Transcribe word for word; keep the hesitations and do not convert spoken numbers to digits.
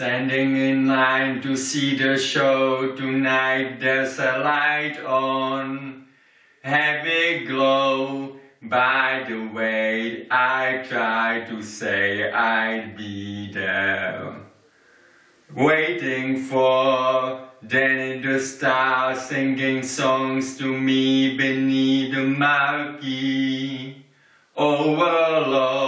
Standing in line to see the show tonight, there's a light on, heavy glow. By the way, I tried to say I'd be there, waiting for Danny the Star singing songs to me beneath the marquee. Overload.